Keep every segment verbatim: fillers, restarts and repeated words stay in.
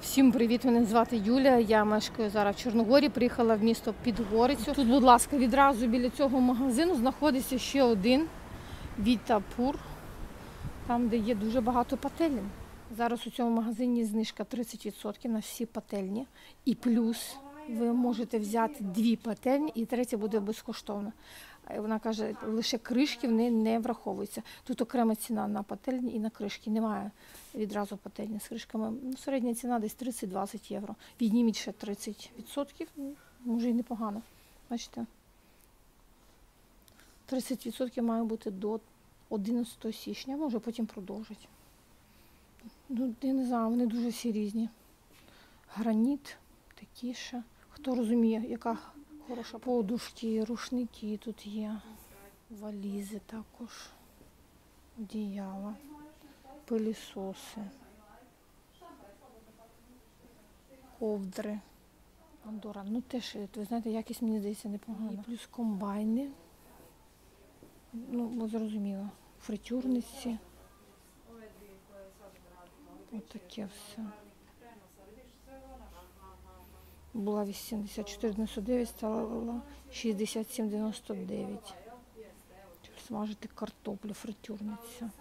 Всім привіт, мене звати Юлія, я мешкаю зараз в Чорногорі, приїхала в місто Підгорицю. Тут, будь ласка, відразу біля цього магазину знаходиться ще один Вітапур, там, де є дуже багато пательень. Зараз у цьому магазині знижка тридцять відсотків на всі пательні і плюс ви можете взяти дві пательні і третя буде безкоштовно. Вона каже, лише кришки в неї не враховуються. Тут окрема ціна на пательні і на кришки. Немає відразу пательні з кришками. Ну, середня ціна десь тридцять-двадцять євро. Відніміть ще тридцять відсотків, може і непогано. Бачите? тридцять відсотків має бути до одинадцятого січня, може потім продовжить. Ну, я не знаю, вони дуже всі різні. Граніт, такі ще. Хто розуміє, яка хороша подушки, рушники тут є, валізи також, одіяла, пилісоси, ковдри. Андора, ну теж, ви знаєте, якість, мені здається, непогана. І плюс комбайни, ну, ви зрозуміло, фритюрниці. Ось таке все. Була вісімдесят чотири дев'яносто дев'ять, стала шістдесят сім дев'яносто дев'ять. Смажити картоплю, фритюрниця.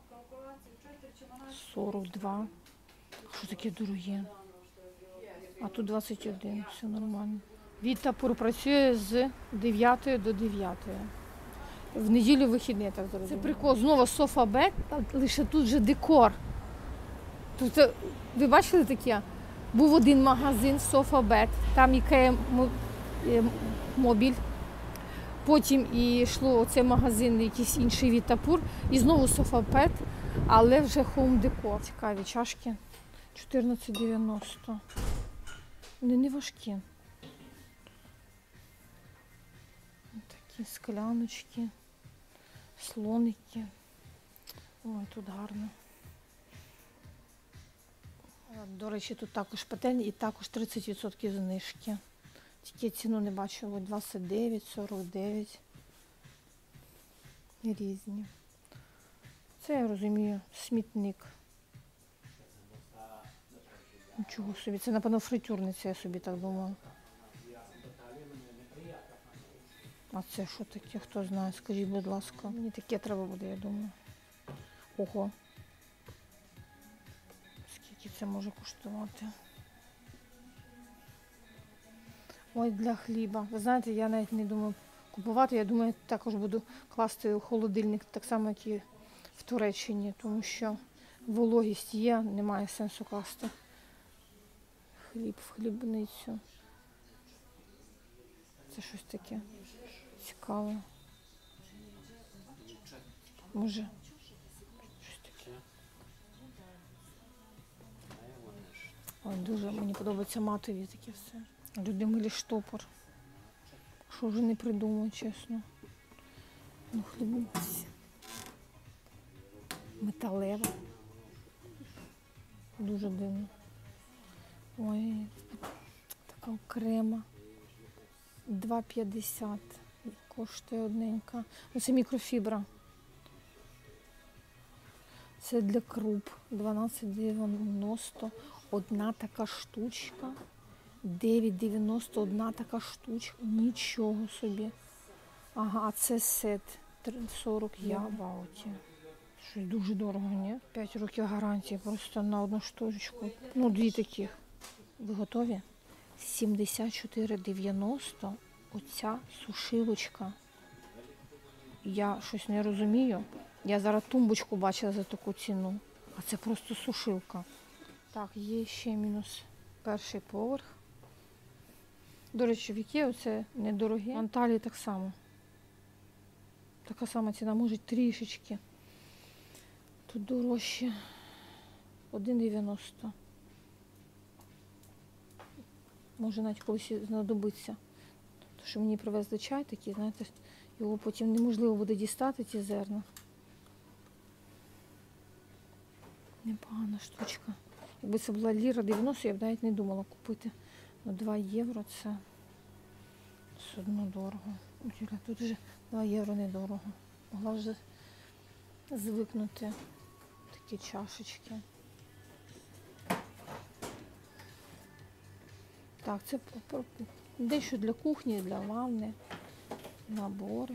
сорок два. Що таке дороге? А тут двадцять один, все нормально. Вітапур працює з дев'ятої до дев'ятої. В неділю вихідний, так зрозуміло. Це прикол, знову софабет, лише тут вже декор. Тут, ви бачили таке? Був один магазин Софабет, там Ікея Мобіль. Потім і йшло оцей магазин, якийсь інший Вітапур. І знову Софабет, але вже Home Decor. Цікаві чашки. чотирнадцять дев'яносто. Вони не важкі. Такі скляночки, слоники. Ой, тут гарно. До речі, тут також пательні і також тридцять відсотків знижки. Тільки ціну не бачу, ось двадцять дев'ять, сорок дев'ять. Різні. Це, я розумію, смітник. Нічого собі. Це, напевно, фритюрниця, я собі так думала. А це що таке, хто знає, скажіть, будь ласка. Мені таке треба буде, я думаю. Ого. Скільки це може коштувати? Ой, для хліба. Ви знаєте, я навіть не думаю купувати. Я думаю, також буду класти у холодильник, так само, як і в Туреччині, тому що вологість є, немає сенсу класти хліб в хлібницю. Це щось таке цікаве. Може, щось таке. Ой, дуже мені подобається матові таке все. Люди милі штопор. Що вже не придумаю, чесно. Ну, хлібниці. Металева. Дуже дивно. Ой, така окрема. два п'ятдесят коштує одненька. Ну, це мікрофібра. Це для круп. дванадцять дев'яносто. Одна така штучка. дев'ять дев'яносто одна така штучка. Нічого собі. Ага, а це сет. сорок я в ауті. Щось дуже дорого, ні? п'ять років гарантії просто на одну штучку. Ну, дві таких. Ви готові? сімдесят чотири дев'яносто. Оця сушилочка. Я щось не розумію. Я зараз тумбочку бачила за таку ціну. А це просто сушилка. Так, є ще мінус перший поверх. До речі, в Ікеї це недорогі. В Анталії так само. Така сама ціна, може трішечки. Тут дорожче. один дев'яносто. Може навіть колись знадобиться. Тому що мені привезли чай такий, знаєте, його потім неможливо буде дістати, ті зерна. Непогана штучка. Якби це була ліра дев'яносто, я б навіть не думала купити. Ну, два євро це все одно дорого. Тут вже два євро недорого. Могла вже звикнути такі чашечки. Так, це дещо для кухні, для ванни, набори.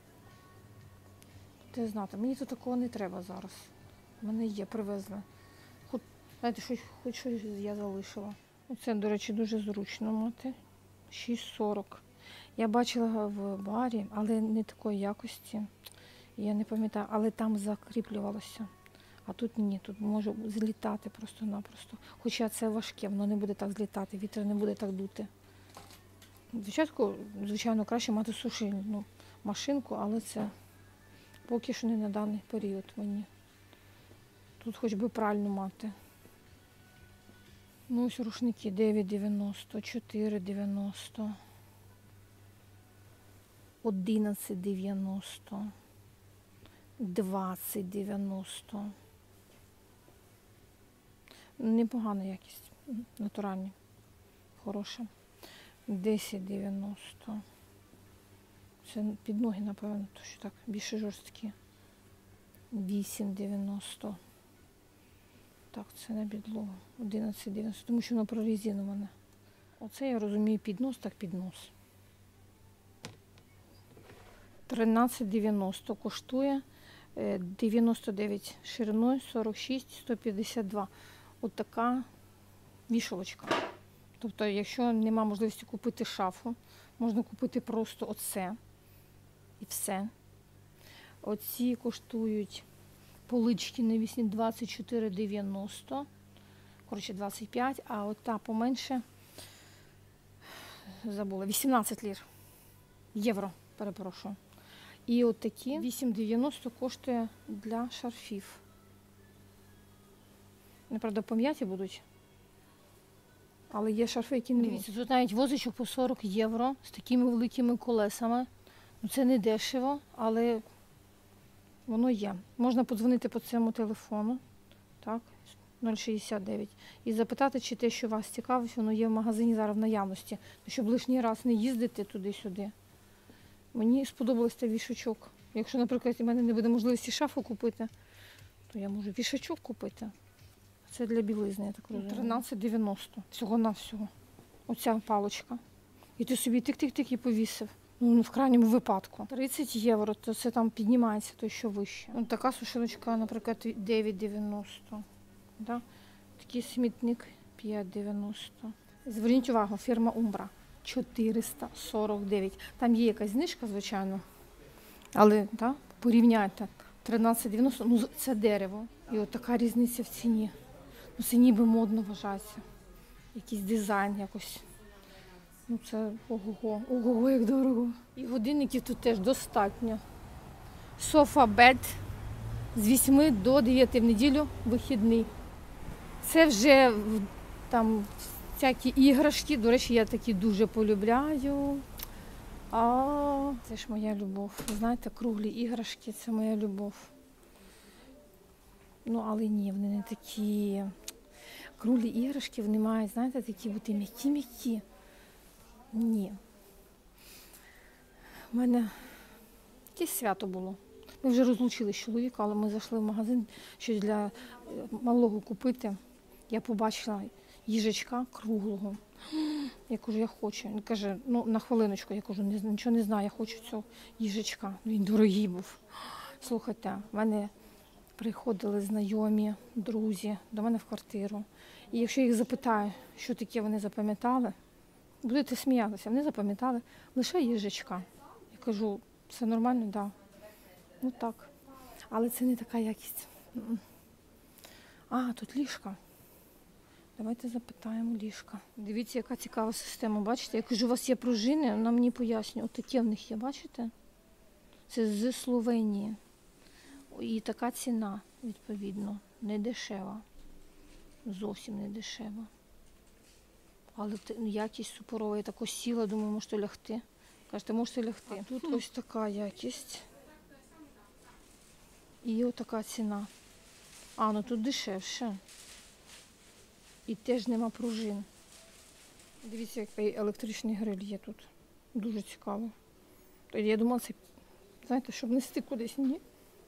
Ти знати, мені тут такого не треба зараз. У мене є, привезли. Хоч, знаєте, хоч, хоч щось я залишила. Оце, до речі, дуже зручно мати. шість сорок. Я бачила в барі, але не такої якості. Я не пам'ятаю, але там закріплювалося. А тут ні, тут може злітати просто-напросто. Хоча це важке, воно не буде так злітати, вітер не буде так дути. Звичайно, звичайно краще мати сушильну машинку, але це поки що не на даний період мені. Тут хоч би пральну мати. Ну ось рушники дев'ять дев'яносто, чотири дев'яносто, одинадцять дев'яносто, двадцять дев'яносто. Непогана якість, натуральні, хороша. десять дев'яносто. Це під ноги, напевно, то що так більше жорсткі. вісім дев'яносто. Так, це на підлогу. одинадцять дев'яносто, тому що воно прорізано в мене. Оце я розумію піднос, так піднос. тринадцять дев'яносто коштує, дев'яносто дев'ять шириною, сорок шість сто п'ятдесят два. От така вішалочка. Тобто, якщо нема можливості купити шафу, можна купити просто оце і все. Оці коштують полички навісні двадцять чотири дев'яносто, коротше двадцять п'ять, а от та поменше, забула, вісімнадцять лір, євро, перепрошую. І от такі вісім дев'яносто коштує для шарфів. Неправда, пом'яті будуть, але є шарфи, які не. Дивіться, тут навіть возичок по сорок євро з такими великими колесами. Ну, це не дешево, але воно є. Можна подзвонити по цьому телефону, так, нуль шістдесят дев'ять, і запитати, чи те, що вас цікавить, воно є в магазині зараз в наявності, щоб лишній раз не їздити туди-сюди. Мені сподобався цей вішачок. Якщо, наприклад, у мене не буде можливості шафу купити, то я можу вішачок купити. Це для білизни, я так розумію. тринадцять дев'яносто. Всього-навсього. Оця паличка. І ти собі тик-тик-тик і повісив. Ну, в крайньому випадку. тридцять євро, то це там піднімається, то що вище. Ось така сушилочка, наприклад, дев'ять дев'яносто. Да? Такий смітник п'ять дев'яносто. Зверніть увагу, фірма Умбра. чотириста сорок дев'ять. Там є якась знижка, звичайно. Але, да, порівняйте. тринадцять дев'яносто, ну це дерево. І от така різниця в ціні. Ну це ніби модно вважається. Якийсь дизайн якось. Ну це ого-го, ого-го, як дорого. І годинників тут теж достатньо. Софа бед з вісьми до дев'яти в неділю вихідний. Це вже там всякі іграшки. До речі, я такі дуже полюбляю. А, це ж моя любов. Знаєте, круглі іграшки – це моя любов. Ну, але ні, вони не такі. Круглі іграшки, вони мають, знаєте, такі бути м'які-м'які. Ні. У мене якесь свято було. Ми вже розлучилися з чоловіком, але ми зайшли в магазин щось для малого купити. Я побачила їжачка круглого. Я кажу, я хочу. Він каже, ну на хвилиночку, я кажу, нічого не знаю, я хочу цього їжачка. Він дорогий був. Слухайте, в мене приходили знайомі, друзі до мене в квартиру. І якщо я їх запитаю, що таке вони запам'ятали, будете сміятися, вони запам'ятали лише їжачка. Я кажу, все нормально? Так. Да. Ну так. Але це не така якість. А, тут ліжка. Давайте запитаємо ліжка. Дивіться, яка цікава система, бачите? Я кажу, у вас є пружини, вона мені пояснює. Ось таке в них є, бачите? Це з Словенії. І така ціна, відповідно, не дешева. Зовсім не дешева. Але якість суперова. Я так сіла, думаю, можете лягти. Кажете, можете лягти. А тут ось така якість. І ось така ціна. А, ну тут дешевше. І теж нема пружин. Дивіться, який електричний гриль є тут. Дуже цікаво. Я думала, це, знаєте, щоб нести кудись. Ні.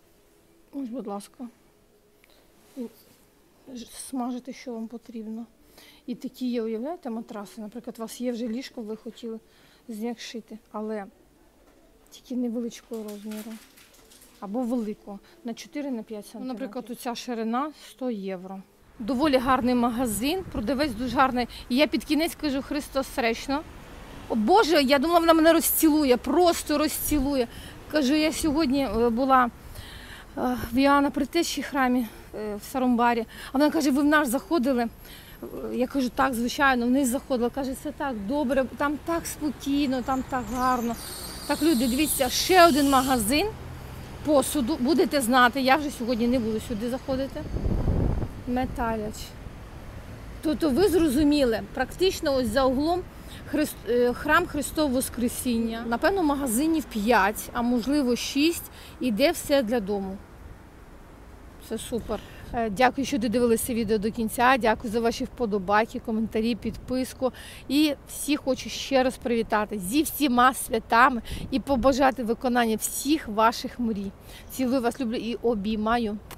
Ось, будь ласка. І смажити, що вам потрібно. І такі є, уявляєте, матраси. Наприклад, у вас є вже ліжко, ви хотіли з них шити, але тільки невеличкого розміру. Або великого, на чотири на п'ять сантиметрів. Наприклад, оця ширина сто євро. Доволі гарний магазин, продавець дуже гарний. І я під кінець кажу: Христос сречно. О Боже, я думала, вона мене розцілує, просто розцілує. Кажу, я сьогодні була в Іоанна Предтечі храмі в Саромбарі, а вона каже: ви в наш заходили? Я кажу: так, звичайно, вниз заходила. Каже: це так добре, там так спокійно, там так гарно. Так, люди, дивіться, ще один магазин посуду, будете знати, я вже сьогодні не буду сюди заходити. Металяч. Тобто ви зрозуміли, практично ось за углом Христ... храм Христового Воскресіння. Напевно, магазинів п'ять, а можливо шість, іде все для дому. Це супер. Дякую, що додивилися відео до кінця. Дякую за ваші вподобайки, коментарі, підписку. І всіх хочу ще раз привітати зі всіма святами і побажати виконання всіх ваших мрій. Цілую вас, люблю і обіймаю.